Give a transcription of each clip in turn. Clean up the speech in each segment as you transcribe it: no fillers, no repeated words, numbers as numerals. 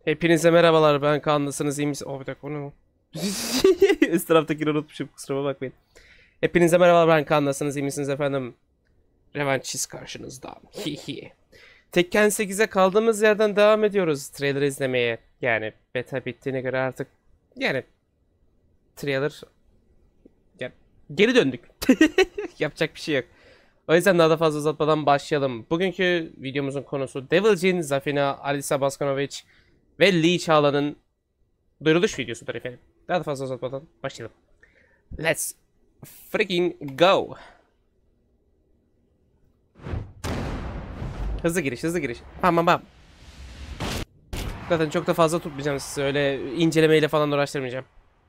Hepinize merhabalar, ben Kaan'dasınız, iyi misiniz? Oh, bir dakika, o ne o? Üst taraftakini unutmuşum, kusuruma bakmayın. Hepinize merhabalar, ben Kaan'dasınız, iyi misiniz efendim? Revanchist karşınızda. Tekken 8'e kaldığımız yerden devam ediyoruz trailer izlemeye. Yani beta bittiğine göre artık trailer geri döndük. Yapacak bir şey yok. O yüzden daha da fazla uzatmadan başlayalım. Bugünkü videomuzun konusu Devil Jin, Zafina, Alisa Baskanovic ve Lee Chaala'nın duyuruluş videosudur efendim. Daha da fazla uzatmadan başlayalım. Let's freaking go. Hızlı giriş. Bam. Zaten çok da fazla tutmayacağım sizi. Öyle incelemeyle falan uğraştırmayacağım.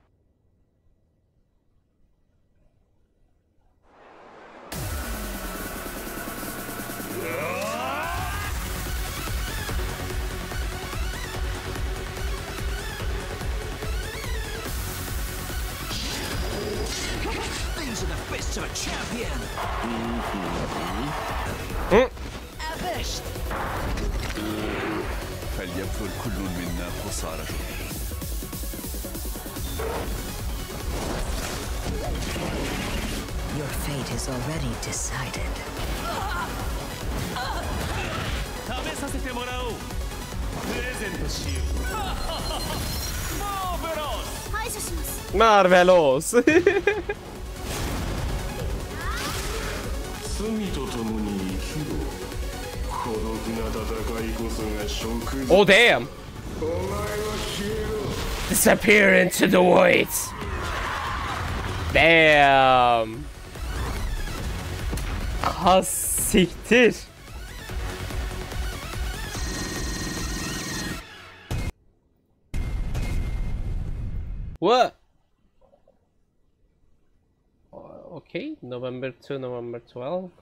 فليبذل كل منا قصارى. Your fate is already decided. 食べさせてもらおう。プレゼントしよう。マーベラス。 排除します。 Marvelos. 罪と共に生きろ。孤独な戦いこそが食事。 Oh damn. お前は消えろ。 Disappear into the void. Damn. Ha siktir. What? Okay, November 2, November 12.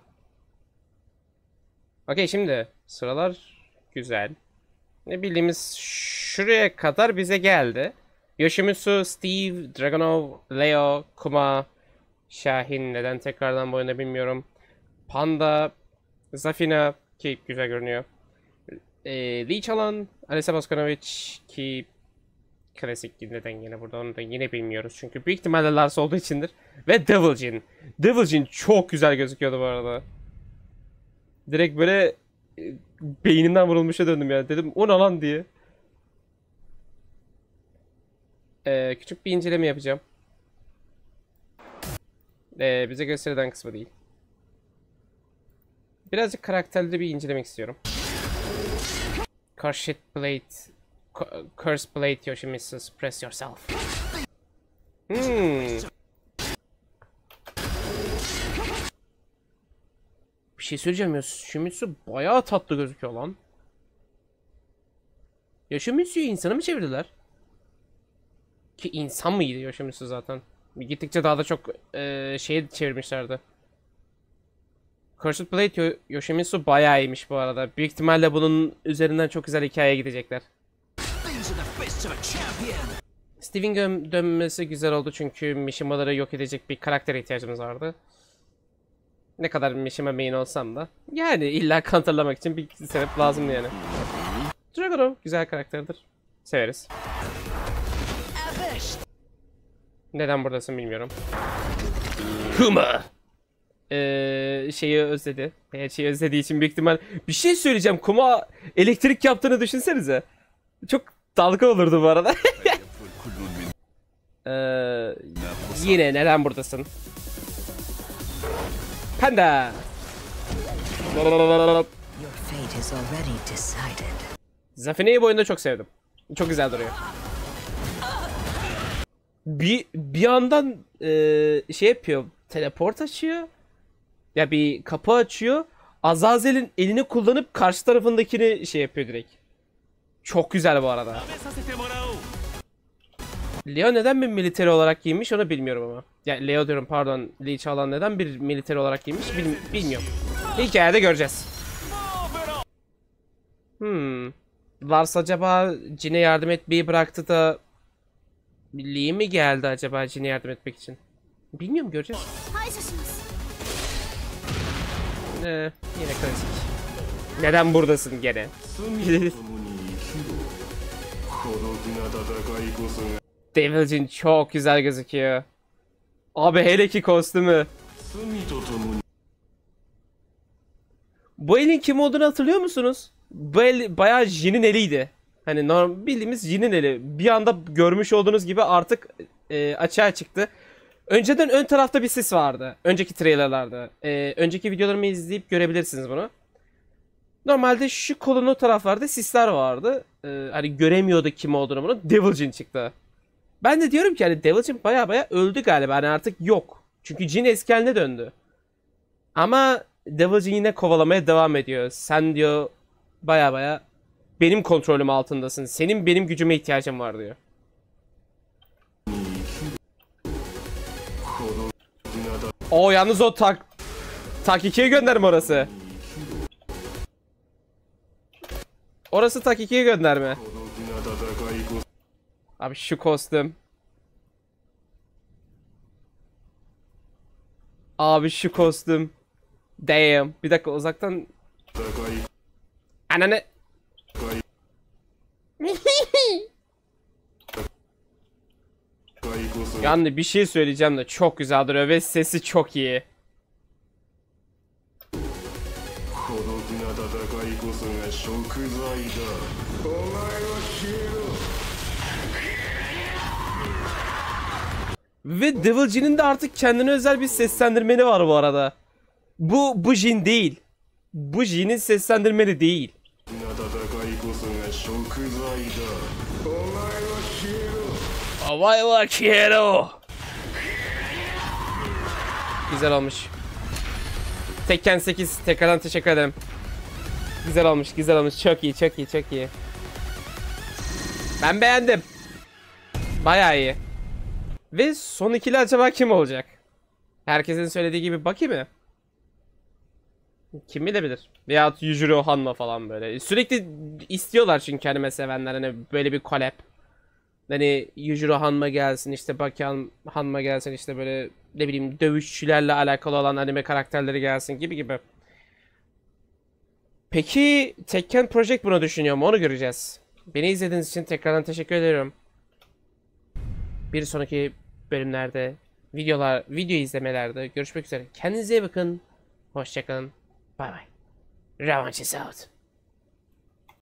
Okay, şimdi sıralar güzel. Ne bildiğimiz şuraya kadar bize geldi. Yoshimitsu, Steve, Dragunov, Leo, Kuma, Şahin neden tekrardan bu oyunda bilmiyorum. Panda, Zafina ki güzel görünüyor. Lee Chaalan, Alisa Baskanovic ki klasik, neden yine burada onu da yine bilmiyoruz. Çünkü büyük ihtimalle Lars olduğu içindir. Ve Devil Jin. Devil Jin çok güzel gözüküyordu bu arada. Direkt böyle beynimden vurulmuşa döndüm ya. Dedim o ne lan diye. Küçük bir inceleme yapacağım. Bize gösterilen kısmı değil. Birazcık karakterli bir incelemek istiyorum. Curse Blade Yoshimitsu, suppress yourself. Bir şey söyleyeceğim, Yoshimitsu bayağı tatlı gözüküyor lan. Yoshimitsu'yu insana mı çevirdiler? Ki insan mıydı Yoshimitsu zaten? Gittikçe daha da çok şeye çevirmişlerdi. Cursed Blade Yoshimitsu bayağı iyiymiş bu arada. Büyük ihtimalle bunun üzerinden çok güzel hikayeye gidecekler. Steve'in dönmesi güzel oldu çünkü Mishima'ları yok edecek bir karaktere ihtiyacımız vardı. Ne kadar Mishima main olsam da. Yani illa counterlamak için bir sebep lazımdı yani. Dragunov güzel karakterdir. Severiz. Neden buradasın bilmiyorum. Kuma! Şeyi özledi. Her şeyi özlediği için büyük ihtimal bir şey söyleyeceğim. Kuma elektrik yaptığını düşünsenize. Çok dalga olurdu bu arada. Yine neden buradasın? Panda! Your fate is already decided. Zafina'yı bu oyunda çok sevdim. Çok güzel duruyor. Bir yandan şey yapıyor. Teleport açıyor. Ya bir kapı açıyor. Azazel'in elini kullanıp karşı tarafındakini şey yapıyor direkt. Çok güzel bu arada. Leo neden bir militeri olarak giymiş onu bilmiyorum ama. Ya Leo diyorum, pardon. Lee Chaalan neden bir militeri olarak giymiş bilmiyorum. Hikayede göreceğiz. Lars acaba Jin'e yardım etmeyi bıraktı da Lee mi geldi acaba Jin'e yardım etmek için? Bilmiyorum, göreceğiz. Yine klasik. Neden buradasın gene? Devil Jin çok güzel gözüküyor. Abi hele ki kostümü. Bu elin kim olduğunu hatırlıyor musunuz? Bu el bayağı Jin'in eliydi. Hani normal bildiğimiz Jin'in eli. Bir anda görmüş olduğunuz gibi artık açığa çıktı. Önceden ön tarafta bir sis vardı. Önceki trailerlarda. Önceki videolarımı izleyip görebilirsiniz bunu. Normalde şu kolun o taraflarda sisler vardı. Hani göremiyordu kim olduğunu bunu. Devil Jin çıktı. Ben de diyorum ki hani Devil Jin baya öldü galiba. Hani artık yok. Çünkü Jin eski haline döndü. Ama Devil Jin yine kovalamaya devam ediyor. Sen diyor baya benim kontrolüm altındasın. Senin benim gücüme ihtiyacın var diyor. O yalnız o tak 2'ye gönderme orası. Orası tak 2'ye gönderme. Abi şu kostüm. Abi şu kostüm. Damn. Bir dakika uzaktan. Ananı. Yani bir şey söyleyeceğim de çok güzel duruyor ve sesi çok iyi. Ve Devil Jin'in de artık kendine özel bir seslendirmeni var bu arada. Bu Jin değil. Bu Jin'in seslendirmeni değil. Omae wa Kiero. Güzel olmuş. Tekken 8 tekrardan teşekkür ederim. Güzel olmuş, güzel olmuş. Çok iyi, çok iyi, çok iyi. Ben beğendim. Bayağı iyi. Ve son ikili acaba kim olacak? Herkesin söylediği gibi Baki mi? Kim bilebilir? Veyahut Yujiro Hanma falan böyle. Sürekli istiyorlar çünkü anime sevenler hani böyle bir collab. Hani Yujiro Hanma gelsin işte Baki Hanma gelsin işte böyle ne bileyim dövüşçülerle alakalı olan anime karakterleri gelsin gibi. Peki Tekken Project bunu düşünüyor mu? Onu göreceğiz. Beni izlediğiniz için tekrardan teşekkür ediyorum. Bir sonraki bölümlerde video izlemelerde görüşmek üzere. Kendinize iyi bakın. Hoşçakalın. Bay bay. Revanch is out.